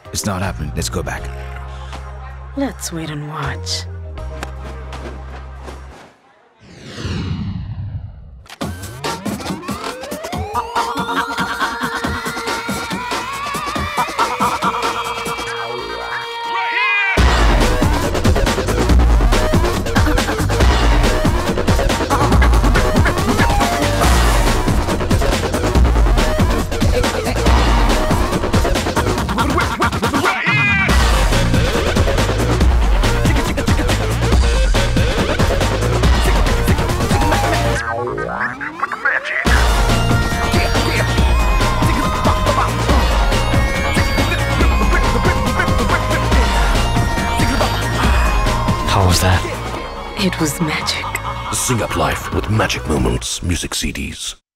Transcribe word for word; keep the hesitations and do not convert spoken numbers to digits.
It's not happening. Let's go back. Let's wait and watch. How was that? It was magic. Sing up life with Magic Moments music C Ds.